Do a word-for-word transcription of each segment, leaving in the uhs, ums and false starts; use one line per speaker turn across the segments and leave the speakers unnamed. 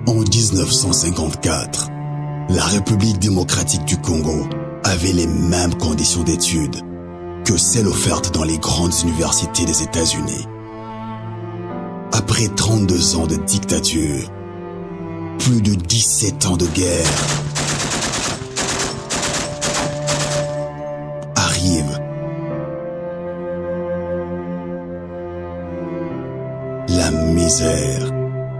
En mille neuf cent cinquante-quatre, la République démocratique du Congo avait les mêmes conditions d'études que celles offertes dans les grandes universités des États-Unis. Après trente-deux ans de dictature, plus de dix-sept ans de guerre, arrive la misère.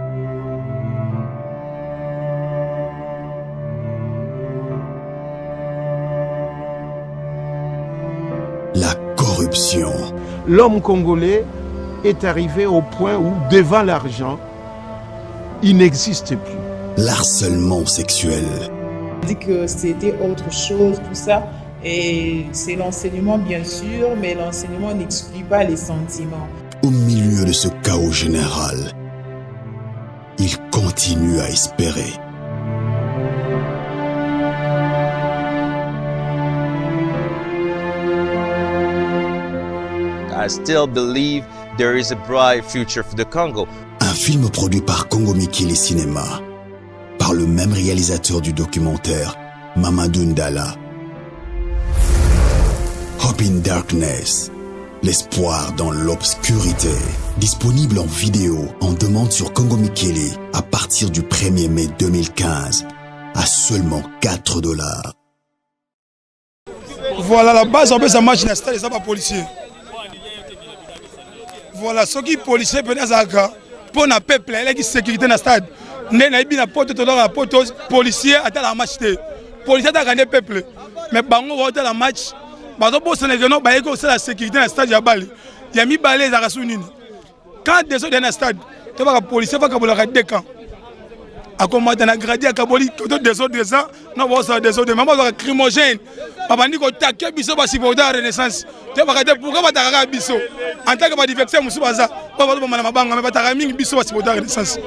La corruption.
L'homme congolais est arrivé au point où, devant l'argent, il n'existe plus.
L'harcèlement sexuel.
On dit que c'était autre chose, tout ça. Et c'est l'enseignement, bien sûr, mais l'enseignement n'exclut pas les sentiments.
Au milieu de ce chaos général, il continue à espérer.
I still believe there is a bright future for the Congo.
Un film produit par Congo Mikili Cinéma, par le même réalisateur du documentaire, Mamadou Ndala. Hope in Darkness, l'espoir dans l'obscurité. Disponible en vidéo, en demande sur Congo Mikili à partir du premier mai deux mille quinze, à seulement quatre dollars.
Voilà la base, on peut ça match n'installe les pas policiers. Voilà, ce qui est policier peut être pour le peuple, il y a une sécurité dans le stade. Il y a une porte policier à la match. Policier a gagné le peuple. Mais bango va la match. Parce que Sénégal, il y a la sécurité dans le stade. Il y a mis balai dans la sounine. Quand des autres dans le stade, tu vas policier va avoir deux camps. À comment tu as gradé à Kaboli, des autres gens, non, des autres, maman va crimogène. Papa dit que tu as qu'un biseau pour supporter la Renaissance. Tu vas regarder pourquoi tu as un biseau. En tant que divertir, tu vas faire ça. Tu vas faire un biseau pour supporter la Renaissance.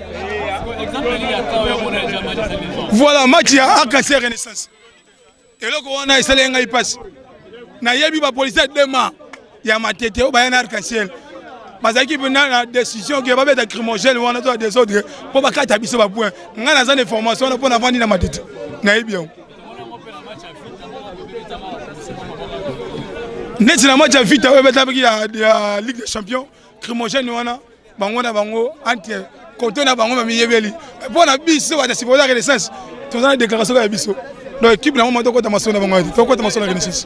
Voilà, match à Arc-en-Ciel Renaissance. Et là, on a essayé de passer. Il y a des policiers demain. Il y a ma tête, il y a un Arc-en-Ciel. Parce qu'il y a une décision qui va être crimogène ou des autres pour ne pas faire un point. On a des informations pour ne pas vendre ma tête. Bien. Net na match vite avec la Ligue des Champions, crimogène wana bango na bango anti côté na bango miyebeli. Pour na biso ba supporter la Renaissance. Tous na déclaration ya biso. Donc équipe na moment to kota masona bango. To kota masona Renaissance.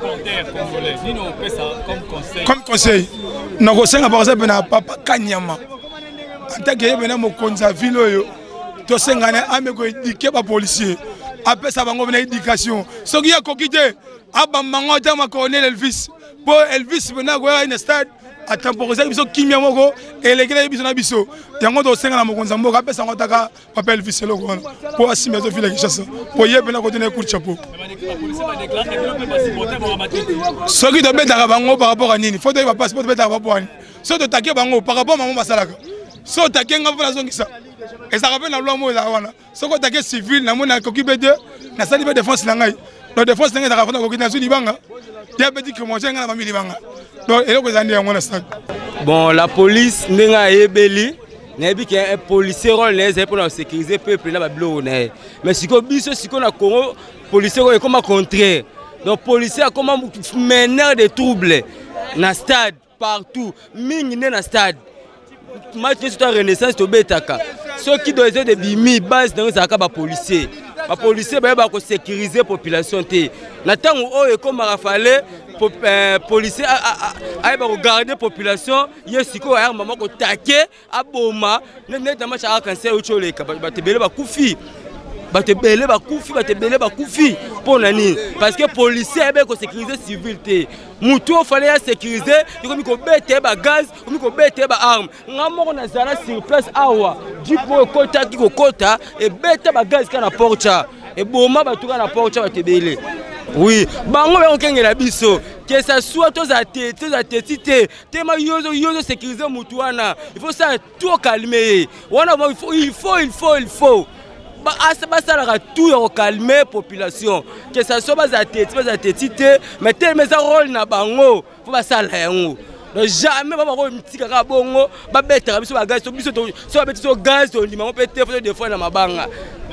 Comme conseil. Na ko senga par exemple na papa Kanyama. En tant que bena mo konza ville oyo. To senga na ameko éduquer ba policier. Après ça bango na éducation. Soki ya kokite aba mango ta ma colonel Elvis. Pour Elvis maintenant quoi un stade à temporiser biso kimia moko et les gars biso na biso yango to senga na mokonza mboka pesa ngotaka papa Elvis loko pour assumer zo file kishasa pour yé pena continuer coup de chapeau ce qui doit betaka bango par rapport à nini faut doit passeport betaka par rapport à nini so to taquer bango par rapport à maman basalaka so taquer nga fona zongisa et ça rappelle na loi mo la wana so ko taquer civil na mona ko kibede na sali be défense na ngai la défense na ngai ta fona ko kina zo libanga.
Bon, la police n'a ebeli, n'a dit qu'un policier rôle pour sécuriser le peuple là mais si qu'on biso si qu'on a Congo, policier est comme contraire. Donc policier a comme mener des troubles dans stade partout, mine dans stade. Match de la Renaissance to betaka. Ceux qui doivent être des bimi base dans ça ka ba policier. Ba policier ba ba ko sécuriser population té. Na tango o comme rafale policier a ba garder population, yesiko a maman ko taquer aboma, net na match à cancer o chole ka ba te bele ba kufi. Ba te bele ba kufi, ba te bele ba kufi pour nani parce que policier ba ko sécuriser civilité. Mutu fallait sécuriser, comme ko bete ba gaz, comme ko bete ba arme. Ngamo na zala sur place awa, du pour kota ki ko kota et bete ba gaz kana porta. Et boma ba tuka na porta ba te bele. Oui, bango ba okengela biso, que ça soit tous à tête, tous à tête, tema yozo yozo sécuriser mutu wana. Il faut ça tout calmer. Wana il faut il faut il faut il faut. Bah ça la tout pour calmer la population. Que ça soit pas à tête, pas à tête, mais tel mais ça rôle na bango, faut pas ça là. Donc jamais papa ko mtika ka bongo ba betaka biso ba gaz to biso to so ba biso gaz to ndima mo pété faut des fois na mabanga.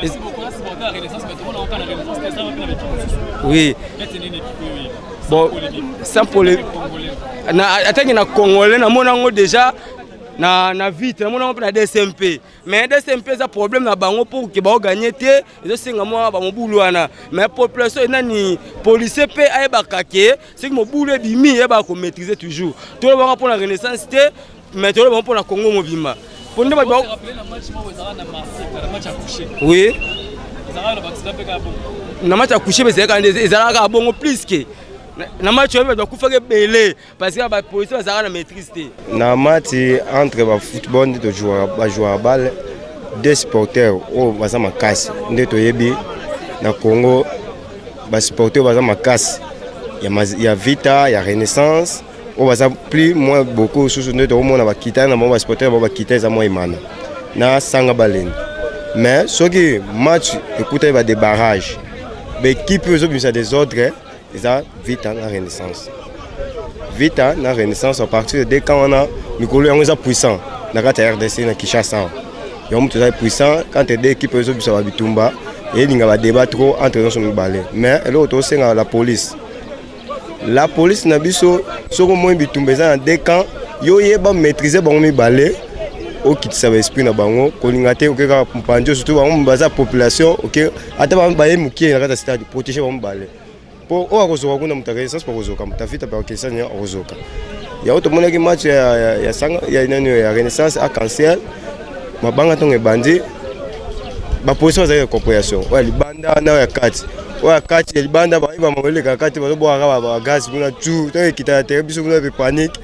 Oui. Bon, sans polémique. Na atangi na Congolais na monango déjà na na vite na monango na D S M P. Mais D S M P ça problème na bango pour que ba gagner té, ils singa moi ba mobulu wana. Mais population nani policier pe ay ba kake, c'est que mobulu bimi e ba ko maîtriser toujours. Tout le monde pour la renaissance té, mais tout le monde pour la Congo mobima. Pour nous ba oui. Na match à coucher mais c'est quand ils allaient bongo plus que na match on doit couper belé parce que la police va na maîtrise.
Na match entre ba football de jouer ba jouer balle des supporters au baza makasi ndeto yebi na Congo ba supporters baza makasi ya ya Vita ya Renaissance au baza plus moins beaucoup sous ndeto au mona ba kita na ba supporters ba kita za moi imana na sanga baleni. Mais ce qui match écoutez va des barrages l'équipe eux ont des ordres ils ont Vita la Renaissance Vita la Renaissance à partir de dès quand on a Mikolo on est puissant na kata R D C na Kinshasa ils ont tous puissant quand des équipes eux ont ça va bitumba et il y a débat trop entre nous sur le balai mais l'autre c'est la police la police na biso sur au moins bitumba ça dès quand yo yeba maîtriser bon mi balai au qui savait esprit na bango kolingate o keka mpanjo surtout bango baza population OK ata ba baye mukie na kata stade protéger bango balé pour o akozoka kuna mutaka essence pour kozoka mutafita pa OK sanya ozoka ya auto mona ki match ya ya sanga ya nani ya Renaissance à cancer mabanga tonge bandi ba position za compréhension wa libanda na ya kati wa kati libanda ba iba mawele ka kati ba bo aga ba gaz kuna tu to ekita te biso kuna be panique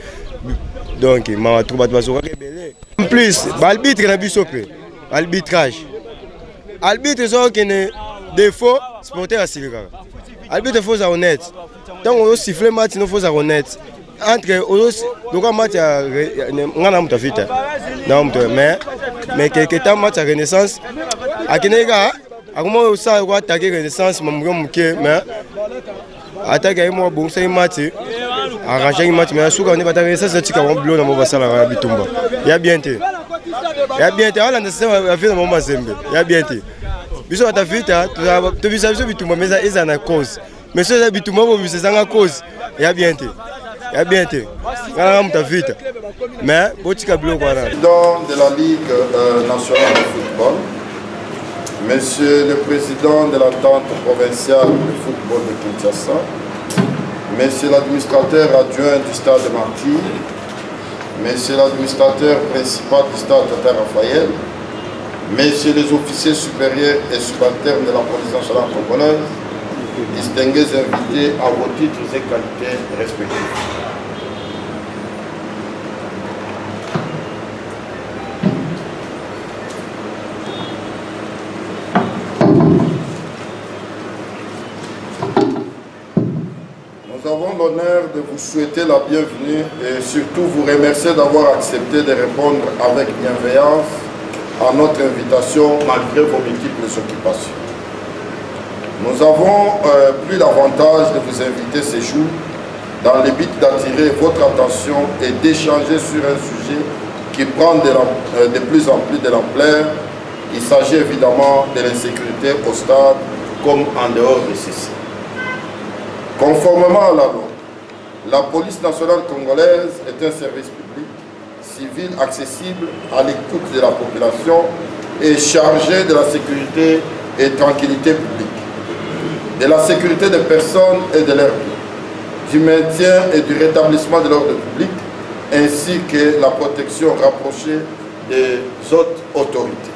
donc ma trouba ba zoka belé en plus l'arbitre na biso pe arbitrage arbitre zo que ne défaut supporter asilika arbitre faut être honnête tant on siffler match non faut être honnête entre donc match ngana mutafita na mtu mais mais quelque temps match à Renaissance akinega akuma ça ko attaquer Renaissance mamugo muke mais attaquer mo bon c'est match arranger un match mais souka on est pas ça c'est tika on blow na mo basala bitumba ya bien te ya bien te ala ndasema afina mo mazembe ya bien te biso atafita to bisa biso bitumba mais ça eza na cause mais ça bitumba bo bisa zanga cause ya bien te ya bien te ngala mutafita mais botika blow kwa na
président de la Ligue euh, nationale de football, monsieur le président de l'entente provinciale de football de Kinshasa, monsieur l'administrateur adjoint du stade de Martyr, monsieur l'administrateur principal du stade de Raphaël, messieurs les officiers supérieurs et subalternes de la police nationale congolaise, distingués invités à vos titres et qualités respectifs. Nous avons l'honneur de vous souhaiter la bienvenue et surtout vous remercier d'avoir accepté de répondre avec bienveillance à notre invitation malgré vos multiples occupations. Nous avons euh, pris l'avantage de vous inviter ce jour dans le but d'attirer votre attention et d'échanger sur un sujet qui prend de, la, euh, de plus en plus de l'ampleur. Il s'agit évidemment de l'insécurité au stade comme en dehors de ceci. Conformément à la loi, la police nationale congolaise est un service public, civil, accessible, à l'écoute de la population et chargé de la sécurité et tranquillité publique, de la sécurité des personnes et de leurs biens, du maintien et du rétablissement de l'ordre public, ainsi que la protection rapprochée des autres autorités.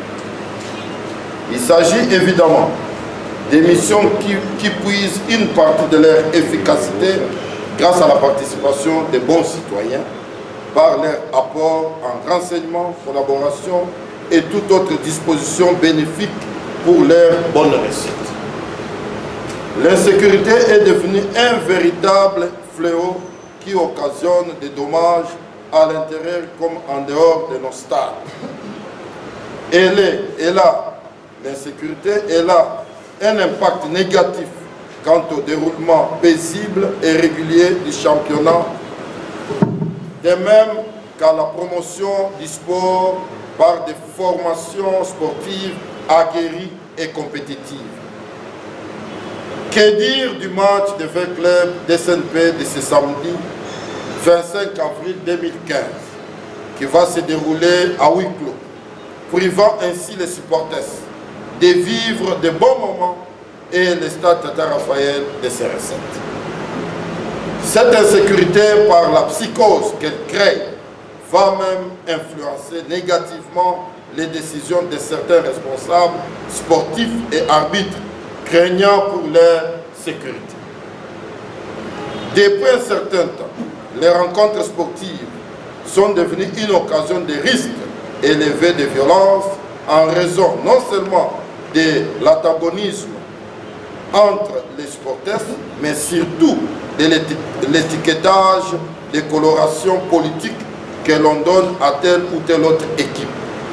Il s'agit évidemment des missions qui, qui puisent une partie de leur efficacité grâce à la participation des bons citoyens par leur apport en renseignement, collaboration et toute autre disposition bénéfique pour leur bonne réussite. L'insécurité est devenue un véritable fléau qui occasionne des dommages à l'intérieur comme en dehors de nos stades. Elle est, est là, l'insécurité est là. Un impact négatif quant au déroulement paisible et régulier du championnat de même qu'à la promotion du sport par des formations sportives aguerries et compétitives. Que dire du match de vingt clubs d'S N P de ce samedi vingt-cinq avril deux mille quinze qui va se dérouler à huis clos, privant ainsi les supporters de vivre de bons moments et le stade Tata Raphaël de ses recettes. Cette insécurité par la psychose qu'elle crée va même influencer négativement les décisions de certains responsables sportifs et arbitres craignant pour leur sécurité. Depuis un certain temps, les rencontres sportives sont devenues une occasion de risques élevés de violence en raison non seulement de l'antagonisme entre les supporters, mais surtout de l'étiquetage de coloration politique que l'on donne à telle ou telle autre équipe.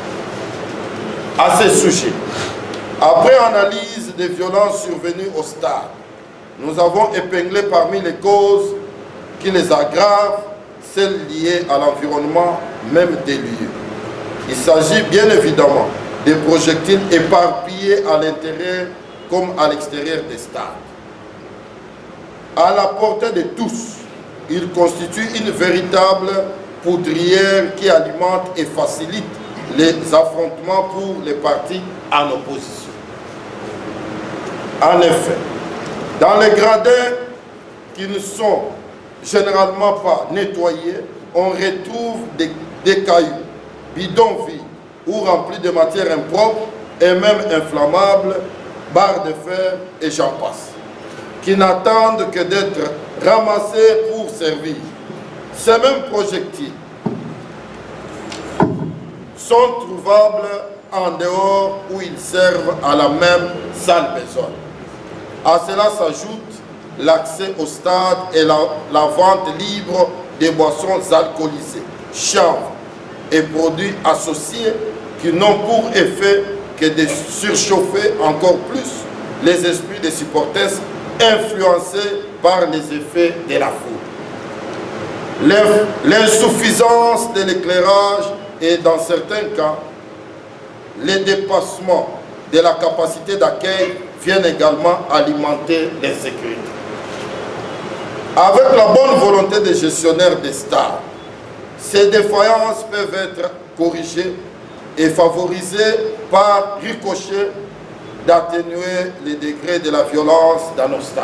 À ce sujet, après analyse des violences survenues au stade, nous avons épinglé parmi les causes qui les aggravent celles liées à l'environnement même des lieux. Il s'agit bien évidemment des projectiles éparpillés à l'intérieur comme à l'extérieur des stades. À la portée de tous, il constitue une véritable poudrière qui alimente et facilite les affrontements pour les partis en opposition. En effet, dans les gradins qui ne sont généralement pas nettoyés, on retrouve des, des cailloux, bidonvilles ou remplis de matières impropres et même inflammables, barres de fer et j'en passe, qui n'attendent que d'être ramassés pour servir. Ces mêmes projectiles sont trouvables en dehors où ils servent à la même sale besogne. À cela s'ajoute l'accès au stade et la, la vente libre des boissons alcoolisées, chanvre et produits associés qui n'ont pour effet que de surchauffer encore plus les esprits des supporters influencés par les effets de la foule. L'insuffisance de l'éclairage et dans certains cas, les dépassements de la capacité d'accueil viennent également alimenter l'insécurité. Avec la bonne volonté des gestionnaires des stades, ces défaillances peuvent être corrigées et favorisées par ricochet d'atténuer les degrés de la violence dans nos stades.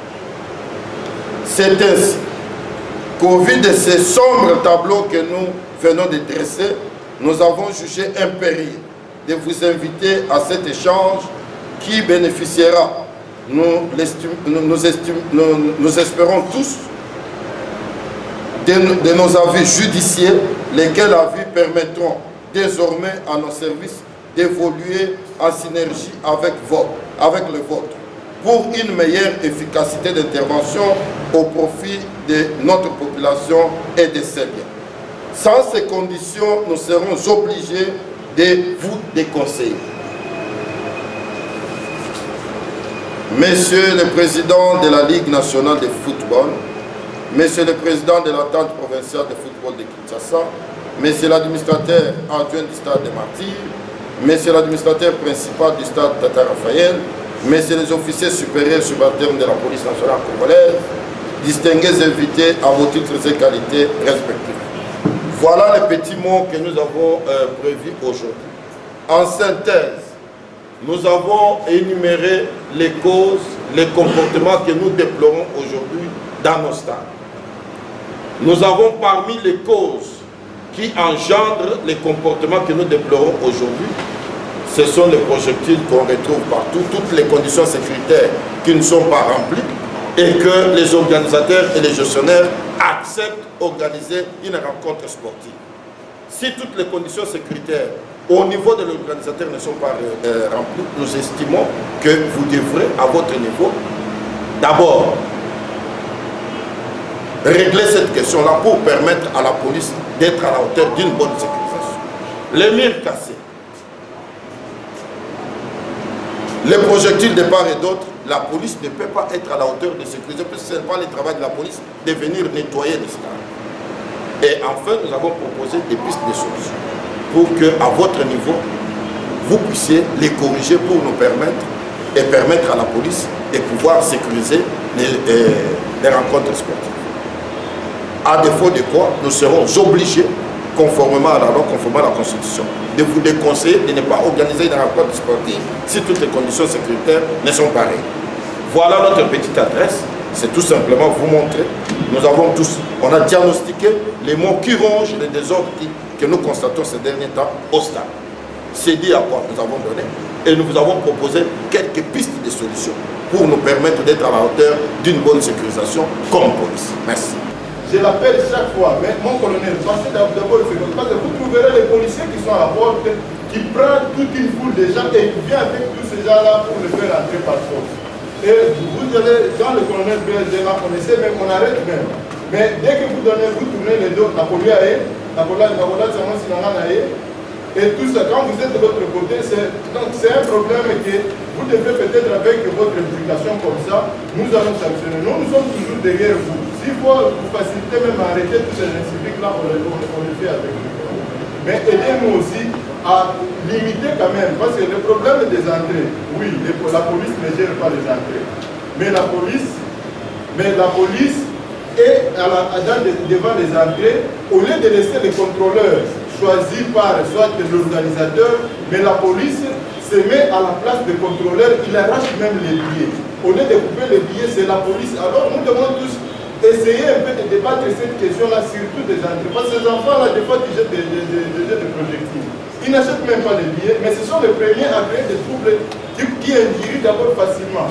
C'est ainsi qu'au vu de ces sombres tableaux que nous venons de dresser, nous avons jugé impérieux de vous inviter à cet échange qui bénéficiera, nous, nous, estime, nous, nous espérons tous, de, de nos avis judiciaires, lesquels avis permettront désormais à nos services d'évoluer en synergie avec, votre, avec le vôtre pour une meilleure efficacité d'intervention au profit de notre population et de ses biens. Sans ces conditions, nous serons obligés de vous déconseiller. Monsieur le Président de la Ligue nationale de football, Monsieur le Président de l'entente provinciale de football de Kinshasa, Monsieur l'administrateur adjoint du stade de Martyrs, Monsieur l'administrateur principal du stade Tata Raphaël, Messieurs les officiers supérieurs subalternes de la police nationale congolaise, distingués invités à vos titres et qualités respectifs. Voilà les petits mots que nous avons euh, prévus aujourd'hui. En synthèse, nous avons énuméré les causes, les comportements que nous déplorons aujourd'hui dans nos stades. Nous avons parmi les causes qui engendrent les comportements que nous déplorons aujourd'hui, ce sont les projectiles qu'on retrouve partout, toutes les conditions sécuritaires qui ne sont pas remplies et que les organisateurs et les gestionnaires acceptent d'organiser une rencontre sportive. Si toutes les conditions sécuritaires au niveau de l'organisateur ne sont pas euh, remplies, nous estimons que vous devrez, à votre niveau, d'abord régler cette question-là pour permettre à la police d'être à la hauteur d'une bonne sécurisation. Les murs cassés, les projectiles de part et d'autre, la police ne peut pas être à la hauteur de sécuriser, parce que ce n'est pas le travail de la police de venir nettoyer les stades. Et enfin, nous avons proposé des pistes de solutions pour qu'à votre niveau, vous puissiez les corriger pour nous permettre et permettre à la police de pouvoir sécuriser les, les, les rencontres sportives. À défaut de quoi, nous serons obligés, conformément à la loi, conformément à la Constitution, de vous déconseiller de ne pas organiser des rencontres sportives si toutes les conditions sécuritaires ne sont pas réunies. Voilà notre petite adresse. C'est tout simplement vous montrer. Nous avons tous, on a diagnostiqué les mots qui rongent les désordres qui, que nous constatons ces derniers temps au stade. C'est dit à quoi nous avons donné et nous vous avons proposé quelques pistes de solutions pour nous permettre d'être à la hauteur d'une bonne sécurisation comme police. Merci.
Je l'appelle chaque fois, mais mon colonel, passez d'abord le fait parce que vous trouverez les policiers qui sont à la porte, qui prennent toute une foule de gens et qui viennent avec tous ces gens-là pour les faire entrer par force. Et vous allez, dans le colonel B S D, là, on essaie même, on arrête même. Mais dès que vous donnez, vous tournez les dos, la police a la police a et tout ça, quand vous êtes de l'autre côté, c'est un problème que vous devez peut-être avec votre implication comme ça, nous allons sanctionner. Nous, nous sommes toujours derrière vous. S'il faut vous faciliter même à arrêter tous ces inciviques-là, on, on, on le fait avec vous. Mais aidez-nous aussi à limiter quand même, parce que le problème des entrées, oui, les, la police ne gère pas les entrées, mais la police, mais la police est à la, à dans, devant les entrées, au lieu de laisser les contrôleurs choisis par soit l'organisateur, mais la police se met à la place des contrôleurs, il arrache même les billets. Au lieu de couper les billets, c'est la police. Alors nous devons tous essayer un peu de débattre cette question-là, surtout des entrées. Parce que ces enfants-là, des fois, ils jettent des, des, des, des, des projectiles. Ils n'achètent même pas les billets, mais ce sont les premiers à créer des troubles qui, qui ingurgient d'abord facilement.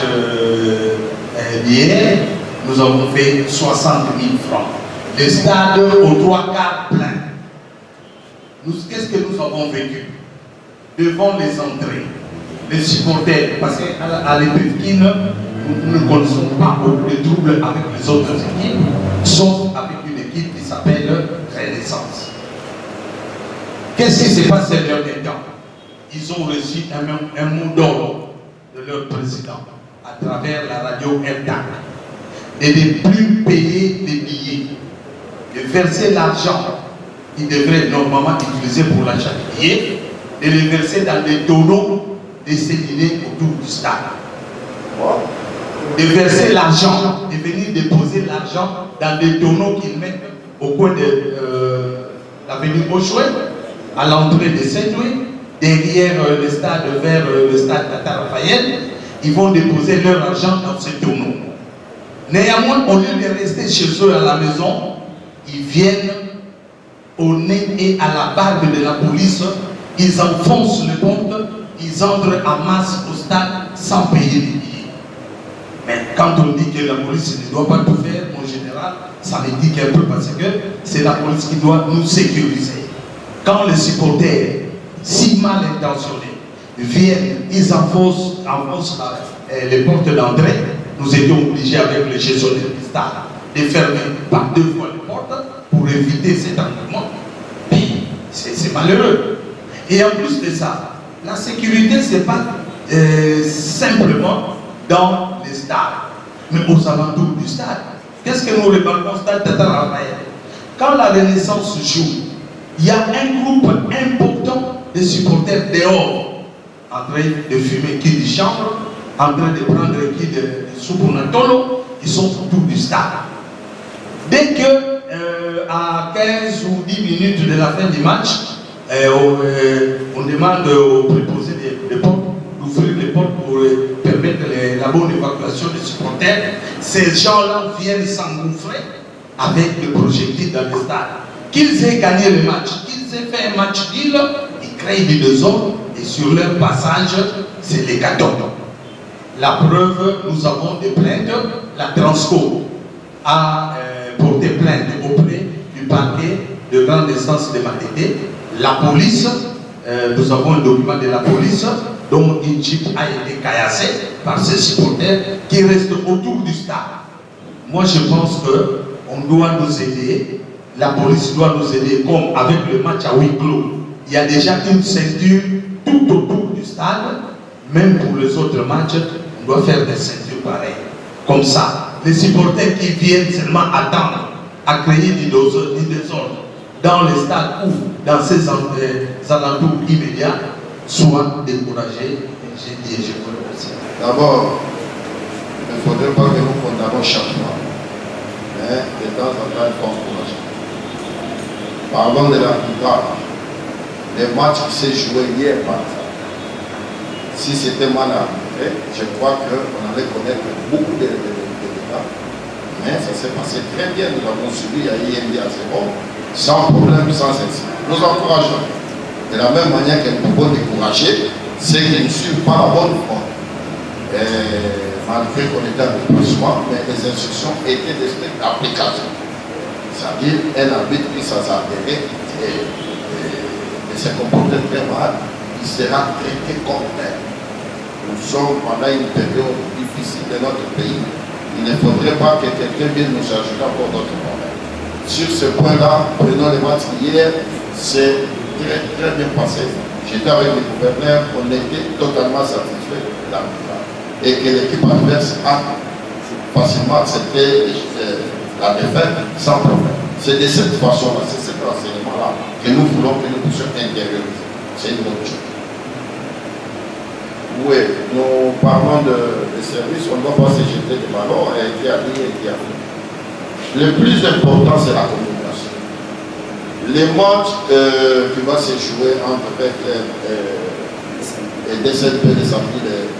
Hier, nous avons fait soixante mille francs. Le stade aux trois quarts plein. Qu'est-ce que nous avons vécu? Devant les entrées, les supporters, parce qu'à l'Épétkine, nous ne connaissons pas beaucoup de troubles avec les autres équipes, sauf avec une équipe qui s'appelle Renaissance. Qu'est-ce qui s'est passé ces derniers temps? Ils ont reçu un, un mot d'ordre de leur président à travers la radio R D A C et de ne plus payer les billets, de verser l'argent qu'ils devraient normalement utiliser pour l'achat de billets, de les verser dans des tonneaux disséminés autour du stade. De verser l'argent, de venir déposer l'argent dans des tonneaux qu'ils mettent au coin de euh, l'avenue Bauchouet, à l'entrée de Saint-Louis, derrière euh, le stade, vers euh, le stade Tata Raphaël. Ils vont déposer leur argent dans ces tonneaux. Néanmoins, au lieu de rester chez eux à la maison, ils viennent au nez et à la barbe de la police, ils enfoncent le compte, ils entrent en masse au stade sans payer les billets. Mais quand on dit que la police ne doit pas tout faire, mon général, ça me dit un peu parce que c'est la police qui doit nous sécuriser. Quand les supporters, si mal intentionnés, viennent, ils enfoncent, enfoncent la, les portes d'entrée, nous étions obligés avec le gestionnaire du stade de fermer par deux fois les portes pour éviter cet engouement. C'est malheureux. Et en plus de ça, la sécurité, ce n'est pas euh, simplement dans les stades, mais aux alentours du stade. Qu'est-ce que nous remarquons au stade Tata Raphaël? Quand la Renaissance joue, il y a un groupe important de supporters dehors, en train de fumer qui de chambre, en train de prendre qui de, de Soupounatolo, ils sont autour du stade. Dès que euh, à quinze ou dix minutes de la fin du match, euh, on, euh, on demande aux préposés des, des portes d'ouvrir les portes pour euh, permettre les, la bonne évacuation des supporters. Ces gens-là viennent s'engouffrer avec des projectiles dans le stade. Qu'ils aient gagné le match, qu'ils aient fait un match nul, ils créent des désordres et sur leur passage, c'est l'hécatombe. La preuve, nous avons des plaintes. La Transco a euh, porté plainte auprès du parquet de grande instance de Matete. La police, euh, nous avons un document de la police dont une jeep a été caillassée par ces supporters qui restent autour du stade. Moi, je pense qu'on doit nous aider. La police doit nous aider, comme avec le match à huis clos. Il y a déjà une ceinture tout autour du stade. Même pour les autres matchs, on doit faire des ceintures pareilles. Comme ça, les supporters qui viennent seulement attendre à créer du désordre dans les stades ou dans ces alentours immédiats, soit découragés. J'ai dit et je vous remercie.
D'abord, il ne faudrait pas que nous condamnions chaque mois, mais de temps en temps, il faut encourager. Parlons de l'arbitrage. Les matchs qui s'est joué hier, par exemple, si c'était mal arbitré, je crois qu'on allait connaître beaucoup de dégâts. Mais ça s'est passé très bien. Nous avons subi à I M D à zéro, sans problème, sans incident. Nous encourageons. De la même manière que nous pouvons décourager ceux qui ne suivent pas la bonne voie. Malgré qu'on était en déplacement, mais les instructions étaient des strictes applications. C'est-à-dire, un arbitre qui s'asserverait et, et se comportait très mal, il sera traité comme tel. Nous sommes pendant une période difficile de notre pays. Il ne faudrait pas que quelqu'un vienne nous ajouter encore d'autres problèmes. Sur ce point-là, prenons les matchs hier, c'est très, très bien passé. J'étais avec le gouverneur, on était totalement satisfait de l'arbitrage. Et que l'équipe adverse a facilement accepté la défaite sans problème. C'est de cette façon-là, c'est cet enseignement-là que nous voulons que nous puissions intérioriser. C'est une bonne chose. Oui, nous parlons de, de service, on ne doit pas se jeter des ballons et qui a dit et qui a fait. Le plus important, c'est la communication. Les matchs euh, qui vont se jouer entre P F L euh, et D C P de samedi,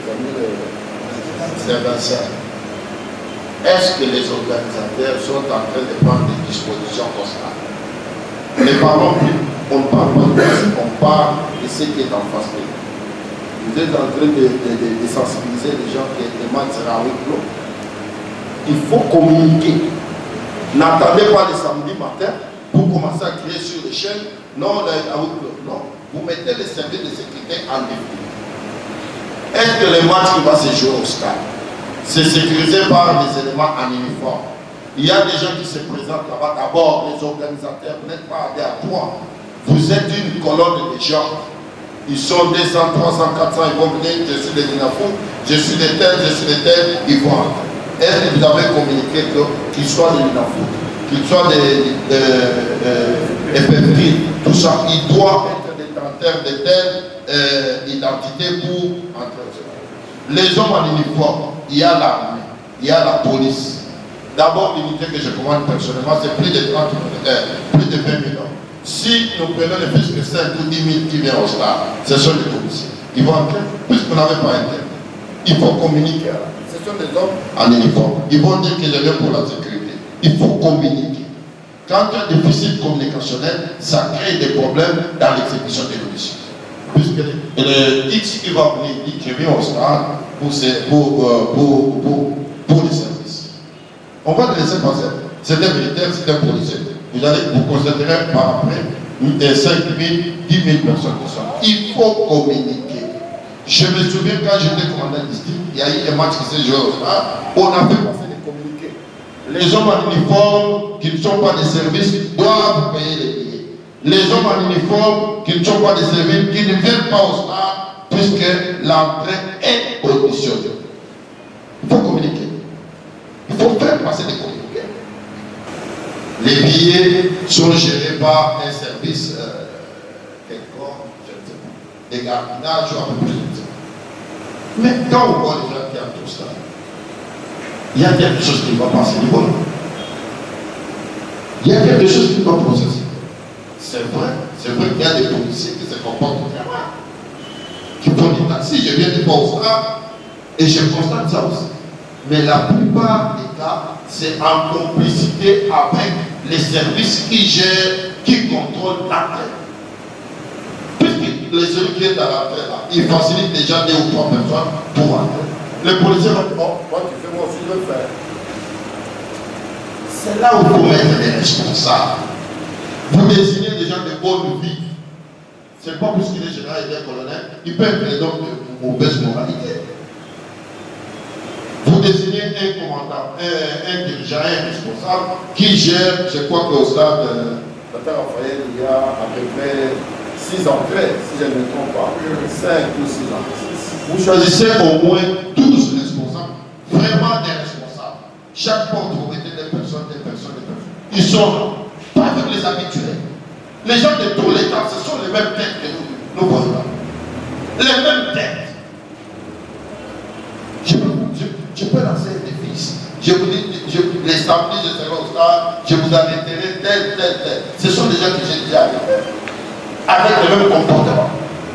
c'est vingt-cinq. Est-ce que les organisateurs sont en train de prendre des dispositions constantes? Ne parlons plus, on ne parle pas de ça, on parle de ce qui est en face de nous. Vous êtes en train de, de, de, de sensibiliser les gens que les matchs seront à huis clos. Il faut communiquer. N'attendez pas le samedi matin pour commencer à crier sur les chaînes. Non, à huis clos. Non. Vous mettez les services de sécurité en défi. Est-ce que le match qui va se jouer au stade, c'est sécurisé par des éléments en uniforme? Il y a des gens qui se présentent là-bas. D'abord, les organisateurs, vous n'êtes pas allés à trois. Vous êtes une colonne de gens. Ils sont deux cents, trois cents, quatre cents, ils vont venir, je suis des Dinafou, je suis des tels, je suis des tels, ils vont entrer. Est-ce que vous avez communiqué qu'ils soient des Dinafou, qu'ils soient des F F P, tout ça, ils doivent être détenteurs de telle euh, identité pour entrer. Les hommes en uniforme, il y a l'armée, il y a la police. D'abord, l'unité que je commande personnellement, c'est plus de trente, euh, plus de vingt mille hommes. Si nous prenons les plus de cinq ou dix mille qui viennent au stade, ce sont les policiers. Ils vont entrer, puisqu'on n'avait pas intérêt. Il faut communiquer. Ce sont des hommes en uniforme. Ils vont dire que je viens pour la sécurité. Il faut communiquer. Quand il y a un déficit communicationnel, ça crée des problèmes dans l'exécution des missions. Puisque le X qui va venir dit que je viens au stade pour, pour, pour, pour, pour les services. On va le laisser passer. C'est un militaire, c'est un policier. Vous allez vous considérer par après cinq mille, dix mille personnes qui sont. Il faut communiquer. Je me souviens quand j'étais commandant de district, il y a eu un match qui s'est joué au stade, on avait passé de communiquer. Les hommes en uniforme qui ne sont pas des services doivent payer les billets. Les hommes en uniforme qui ne sont pas des services, qui ne viennent pas au stade, puisque l'entrée est conditionnée. Il faut communiquer. Il faut faire passer des communiqués. Les billets sont gérés par un service, euh, quelconque, je ne sais pas, des gardiennages ou un peu plus de temps. Mais quand on voit les gens qui entrent au stade, il y a quelque chose qui ne va pas à ce niveau-là. Il y a quelque chose qui ne va pas processer. C'est vrai, c'est vrai qu'il y a des policiers qui se comportent très mal, qui font des taxis. Je viens de voir au stade et je constate ça aussi. Mais la plupart des cas, c'est en complicité avec les services qui gèrent, qui contrôlent l'entrée. Puisque les celui qui est à l'entrée là, ils facilitent déjà deux ou trois personnes pour entrer. Les policiers vont dire, oh, moi tu fais, moi aussi je le fais. C'est là où il faut mettre les responsables. Vous désignez des gens de bonne vie. C'est pas parce qu'il est général et colonel, il peut être donc de mauvaise moralité. Vous désignez un commandant, un, un dirigeant, un responsable qui gère, je crois qu'au stade de Raphaël, il y a à peu près six entrées, si je ne me trompe pas, cinq ou six entrées. Vous choisissez au moins douze responsables, vraiment des responsables. Chaque porte, vous mettez des personnes, des personnes, des personnes.
Ils sont pas avec les habitués. Les gens de tous les temps, ce sont les mêmes têtes que nous, nous voyons. Les mêmes têtes. Je, je, je peux lancer un défi. Je vous dis, je, les samedis, je serai au stade, je vous arrêterai tel, tel, tel. Ce sont des gens que j'ai déjà avec, avec le même comportement.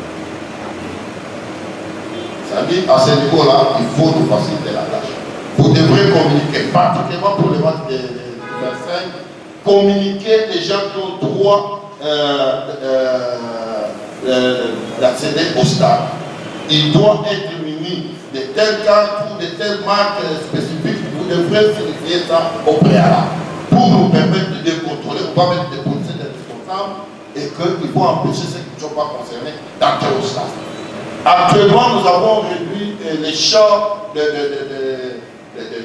Ça dit, à ce niveau-là, il faut nous faciliter la tâche. Vous devrez communiquer, particulièrement pour les matchs de, de, de vingt-cinq, communiquer les gens qui ont droit euh, euh, euh, d'accéder au stade. Il doit être muni de telles cartes ou de telles marques spécifiques. Vous devrez signifier ça au préalable pour nous permettre de contrôler. On va mettre des policiers des responsables et qu'il faut empêcher ceux qui ne sont pas concernés d'entrer au stade. Actuellement, nous avons réduit les champs de, de, de, de, de, de,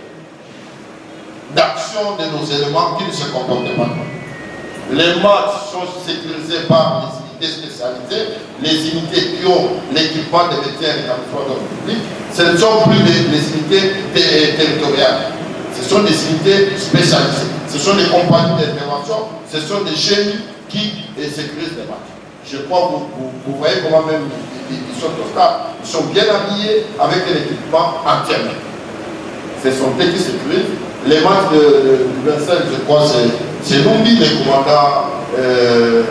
d'action de nos éléments qui ne se comportent pas. Les matchs sont sécurisés par les unités spécialisées, les unités qui ont l'équipement de métiers et d'établissement d'ordre public. Ce ne sont plus les, les unités ter territoriales. Ce sont des unités spécialisées. Ce sont des compagnies d'intervention. Ce sont des génies qui sécurisent les matchs. Je crois que vous, vous, vous voyez comment même ils, ils sont au stade. Ils sont bien habillés avec un équipement entièrement. Ce sont eux qui sécurisent. Les matchs de, de, du vingt-cinq, je crois, c'est Lumbi, le commandant euh,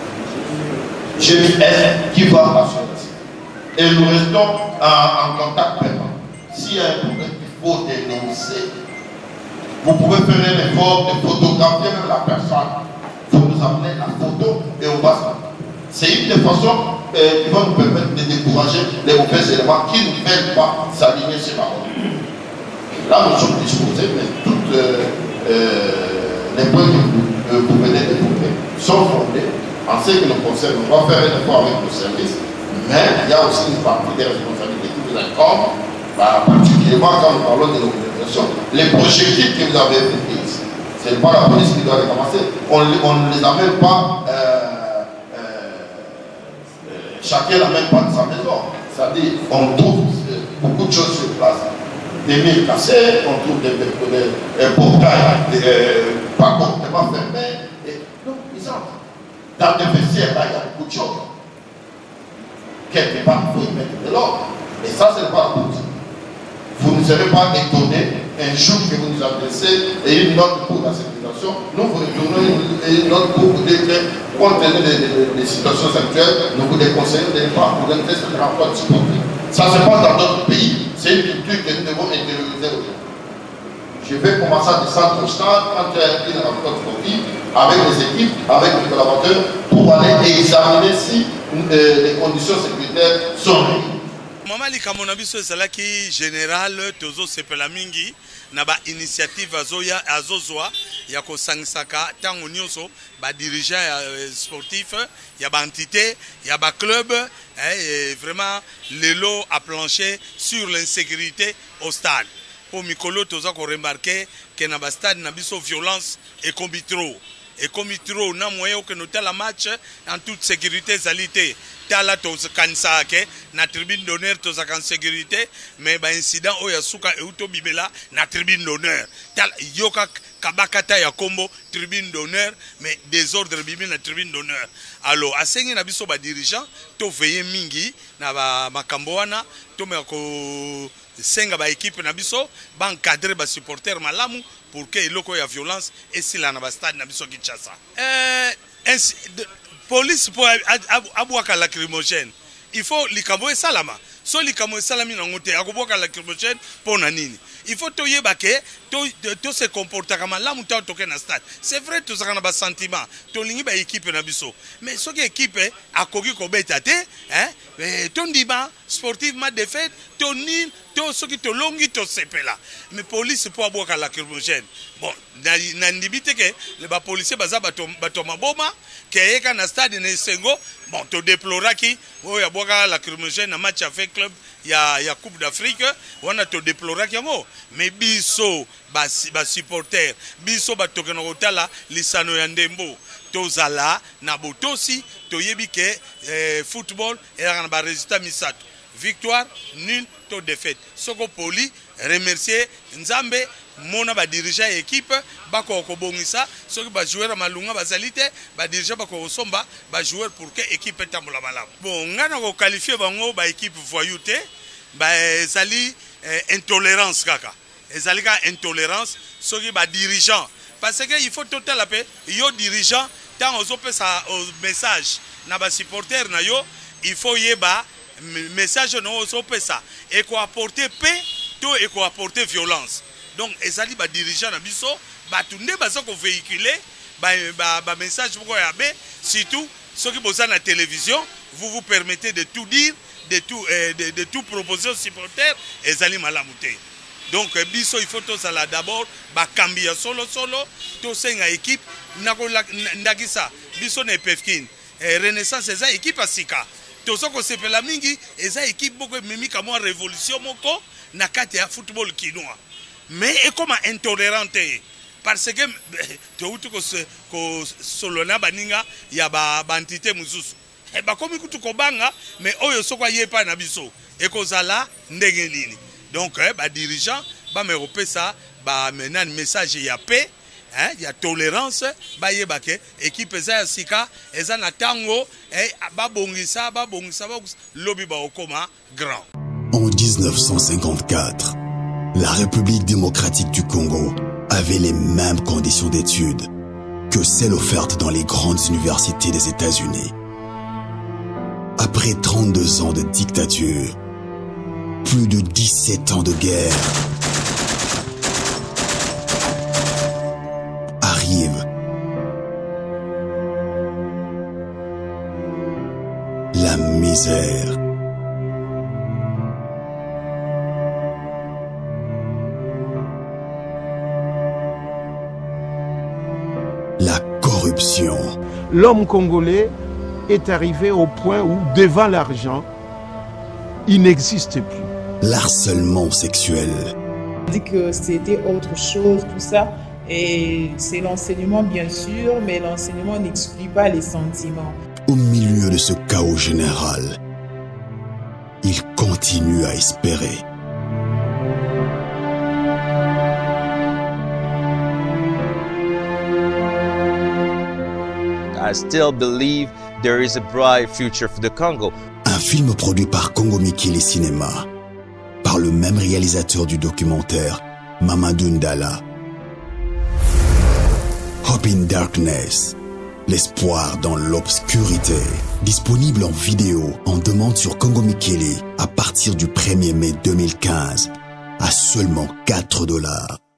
G M S, qui va assurer ça. Et nous restons en, en contact permanent. S'il y a un problème, il faut dénoncer. Vous pouvez faire un effort de photographier même la personne. Il faut nous amener la photo et on va se mettre. C'est une des façons euh, qui va nous permettre de décourager les mauvais éléments qui ne veulent pas s'aligner sur la route. Là, nous sommes disposés, mais toutes euh, euh, les points que vous, euh, vous venez d'évoquer sont fondés. En ce qui nous concerne, on va faire un effort avec nos services, mais il y a aussi une partie des responsabilités qui vous incombent, bah, particulièrement quand nous parlons de l'organisation. Les projectiles que vous avez pris, ce n'est pas la police qui doit les ramasser. On, on ne les amène pas, euh, euh, euh, chacun n'amène pas de sa maison. C'est-à-dire, on trouve beaucoup de choses sur place. Des murs cassés, on trouve des, des, des, des portails euh, pas complètement fermés. Et, donc, ils entrent. Dans des vestiaires, là, il y a beaucoup de choses. Quelque part, il faut y mettre de l'ordre. Et ça, c'est pas la politique. Vous ne serez pas étonné un jour que vous nous adressez et une note pour la sécurisation. Nous vous retournons une, une note pour vous dire que, compte tenu des, des, des situations actuelles, nous vous déconseillons de ne pas vous donner ce rapport de supporter. Ça se passe dans d'autres pays. C'est une culture que nous devons intérioriser aujourd'hui. Je vais commencer à descendre au stade quand il y a une rencontre sportive avec les équipes, avec les collaborateurs, pour aller examiner si euh, les conditions sécuritaires sont réunies.
Mama likambo na biso ezalaki général tozo sepela mingi na ba initiative azoya azozwa ya kosangisaka tango nyonso ba dirigeant ya sportif ya ba entité ya ba club et vraiment lelo a planché sur l'insécurité au stade. Pour mikolo toza ko remarquer que na ba stade na biso violence et combi trop. Et comme trop na moyen que nous la match en toute sécurité zalité tala to kansa ke na tribune d'honneur to za en sécurité mais ba incident o ya suka e uto bibela na tribune d'honneur tal yoka kabakata ya kombo tribune d'honneur mais désordre bibi na tribune d'honneur alors asengi na biso ba dirigeant to veiller mingi na ba makambo wana to me ko senga ba équipe na biso ba encadrer ba supporter malamu pour que loko ya violence et si la na ba stade na biso Kinshasa euh police pour abouaka lacrymogène il faut likambo salama so likambo salami na ngote akobouaka lacrymogène pour na nini il faut toyeba ke to to se comporter comme malamu ta toke na stade c'est vrai to zaka na ba sentiment to lingi ba équipe na biso mais so ke équipe akoki ko beta te hein to ndima sportivement défaite to nil to soki to longi to sepela mais police pour abouaka lacrymogène bon na ndibite ke le ba policier baza bato bato maboma ke yeka na stade na Sengo bon to déploraki o ya boka lacrymogène na match avec club ya ya Coupe d'Afrique wana to déploraki yango mais biso ba ba supporter biso bato ke na kotala lisano ya ndembo tozala na botosi toyebi ke eh, football et na ba résultat misato victoire, nul, to défaite. Soko poli, remercier Nzambe, mona ba dirigeant équipe, bako ko bongisa, soki ba joueur malunga ba salite, ba dirigeant bako somba, ba joueur pour que équipe tambola malamu. Bon, ngana ko qualifier bango ba équipe voyouté, ba sali eh, intolérance kaka. Ezali ka intolérance, soki ba dirigeant parce que il faut total la paix, yo dirigeant tant aux opé ça au message na ba supporter na yo, il faut yeba message no aux opé ça et quoi apporter paix, tout et quoi apporter violence. Donc ezali ba dirigeant na biso, ba tunde ba ça ko véhiculer ba ba, ba message pour ya bé, surtout ceux qui bossent à la télévision, vous vous permettez de tout dire, de tout euh, de, de tout proposer aux supporters, ezali malamouté. Donc biso il faut tout ça là d'abord ba cambia solo solo to senga équipe nako ndakisa biso ne pefkin renaissance eza équipe asika to soko sepela mingi eza équipe boko memi kama révolution moko na kati ya football kinois mais et comme intolérante parce que to utu ko ko solona baninga ya ba entité mususu e ba komi kutu ko banga mais oyo soko yepa na biso e ko zala ndenge nini. Donc, les eh, dirigeants, bah, me repé ça, bah, maintenant, un message, il y a paix, hein, il y a tolérance, bah, il y a équipe, ça, sika, et ça, na tango, et bah, bongisa, bah, bongisa, bah, lobby, bah, au coma, grand.
En mille neuf cent cinquante-quatre, la République démocratique du Congo avait les mêmes conditions d'études que celles offertes dans les grandes universités des États-Unis. Après trente-deux ans de dictature, plus de dix-sept ans de guerre, arrive la misère. La corruption.
L'homme congolais est arrivé au point où, devant l'argent, il n'existe plus.
L'harcèlement sexuel.
On dit que c'était autre chose, tout ça. Et c'est l'enseignement, bien sûr, mais l'enseignement n'exclut pas les sentiments.
Au milieu de ce chaos général, il continue à espérer.
I still believe there is a bright future for the Congo.
Un film produit par Congo Mikili Cinéma, par le même réalisateur du documentaire, Mamadou Ndala. Hope in Darkness, l'espoir dans l'obscurité. Disponible en vidéo en demande sur Congo Mikili à partir du premier mai deux mille quinze à seulement quatre dollars.